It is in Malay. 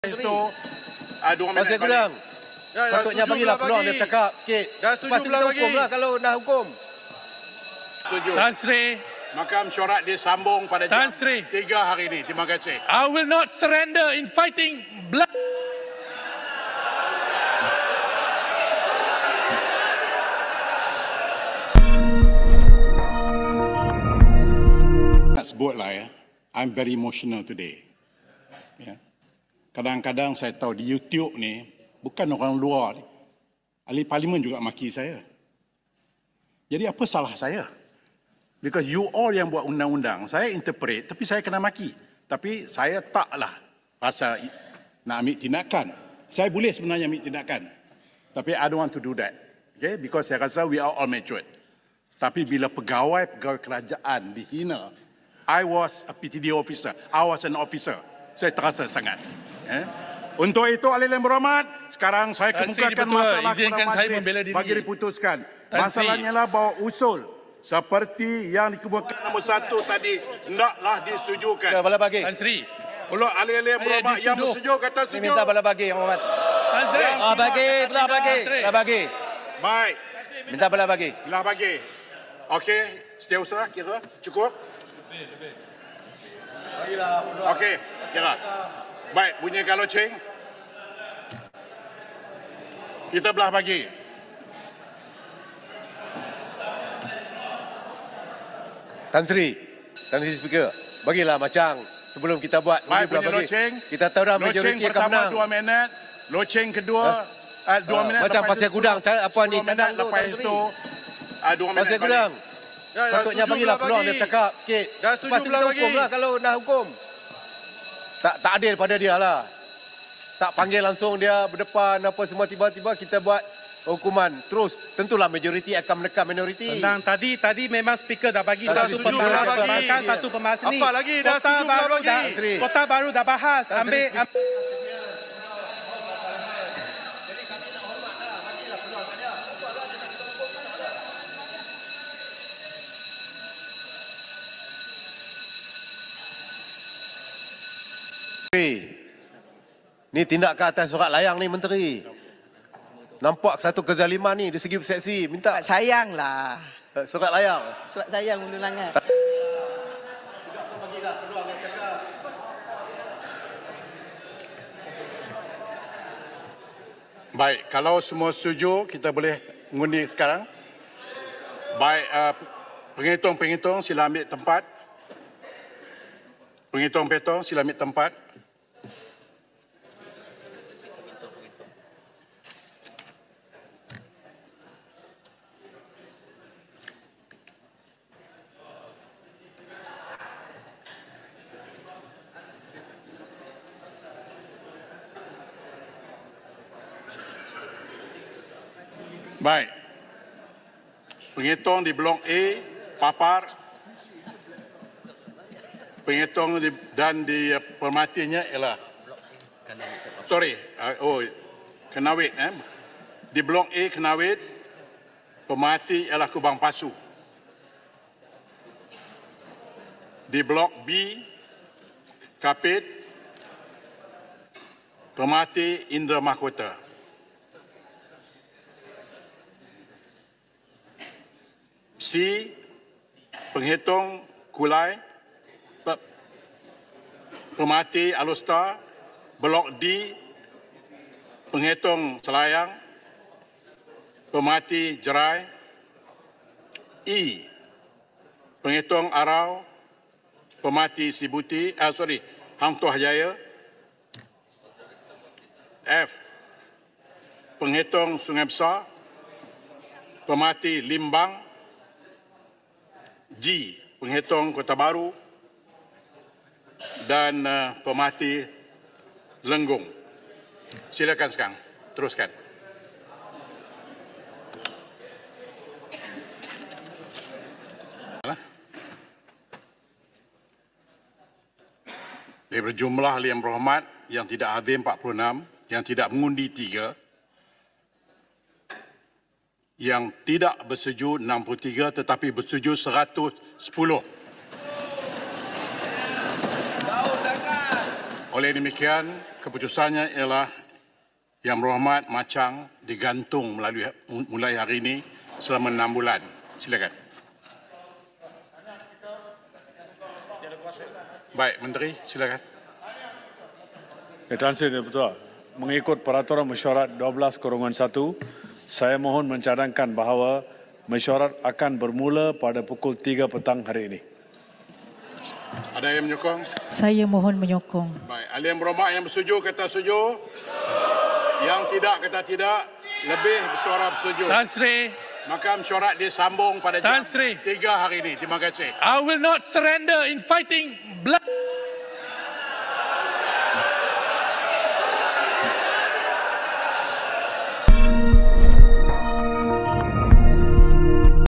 Itu 2 minit Pasal kurang. Patutnya bagilah peluang dia cakap sikit. Dah setuju Lepas tu pula kita bagi. hukum lah kalau nak hukum. Setuju. Tan Sri, Maka mesyuarat disambung pada Tan jam Sri. 3 hari ini. Terima kasih. I will not surrender in fighting blood. Nak sebutlah ya, I'm very emotional today. Ya. Kadang-kadang saya tahu di YouTube ni, bukan orang luar ni, ahli parlimen juga maki saya. Jadi apa salah saya? Because you all yang buat undang-undang, saya interpret tapi saya kena maki. Tapi saya taklah pasal nak ambil tindakan. Saya boleh sebenarnya ambil tindakan. Tapi I don't want to do that. Okay? Because saya rasa we are all matured. Tapi bila pegawai-pegawai kerajaan dihina, I was a PTD officer. I was an officer. Saya terasa sangat. Untuk itu, ahli yang berhormat, sekarang saya Tan Sri kemukakan Dipertua, masalah izinkan kepada saya majlis membela diri. bagi diputuskan. Tan Sri. Masalahnya lah bahawa usul seperti yang dikemukakan nombor 1 tadi hendaklah disetujukan. Bala bagi. Tan Sri. Ulur ahli-ahli yang berhormat yang dituduh. bersetuju kata Saya setuju. minta bala bagi yang hormat. Tan Sri. Bagi, belah bagi. Tan Sri. Belah bagi. Baik, Minta belah bagi. belah bagi. Okey, setiausaha kira cukup? Okey, kira. Baik, bunyikan loceng. Kita belah bagi. Tan Sri Speaker, bagilah macam sebelum kita buat Baik, belah bunyi bagi. loceng. Kita tahu dah Loceng majoriti akan pertama menang. 2 minit. Loceng kedua 2 minit. macam lepas pasal itu gudang, apa 10 ni, minit cadang tu, lepas Tan Sri. itu 2 minit. Pasal balik. kurang. Dah Patutnya setuju bagilah pula peluang bagi. dia cakap sikit. Dah setuju Lepas tu pula kita bagi. hukum lah kalau nak hukum. Tak adil pada dia lah. Tak panggil langsung dia berdepan apa semua, tiba-tiba kita buat hukuman. Terus tentulah majoriti akan menekan minoriti. Tentang tadi memang speaker dah bagi Dah satu setuju pula bagi. pembahasan, satu pembahas ni. Apa lagi? Dah setuju pula bagi. Kota baru dah bahas. Tan Sri. Ambil Ni tindakan atas surat layang ni, Menteri. Nampak satu kezaliman ni di segi persepsi. Minta Sayanglah. surat layang. Surat sayang undang-undangan. Baik, kalau semua setuju, kita boleh mengundi sekarang. Baik, penghitung-penghitung sila ambil tempat. Penghitung-penghitung sila ambil tempat. Baik. Penghitung di blok A, papar. Penghitung dan di permatinya ialah Kenawit. Di blok A, Kenawit. Pemerhati ialah Kubang Pasu. Di blok B, Kapit. Pemerhati Indra Mahkota. C, penghitung Kulai, pemerhati Alustar. Blok D, penghitung Selayang, pemerhati Jerai. E, penghitung Arau, pemerhati Hang Tuah Jaya. F, penghitung Sungai Besar, pemerhati Limbang. G, penghitung Kota Baru dan pemerhati Lenggong. Silakan sekarang, teruskan. Dari jumlah ahli yang berhormat yang tidak hadir 46, yang tidak mengundi 3, yang tidak bersetuju 63 tetapi bersetuju 110. Oleh demikian, keputusannya ialah Yang Berhormat Machang digantung mulai hari ini selama 6 bulan. Silakan. Baik, Menteri, silakan. Tuan Sri Ketua, mengikut peraturan mesyuarat 12/1, saya mohon mencadangkan bahawa mesyuarat akan bermula pada pukul 3 petang hari ini. Ada yang menyokong? Saya mohon menyokong. Baik, ahli yang berhormat yang bersetuju kata setuju. Yang tidak kata tidak. Lebih bersuara bersetuju. Tan Sri, Maka mesyuarat disambung pada Tan jam Sri. 3 hari ini. Terima kasih. I will not surrender in fighting blood.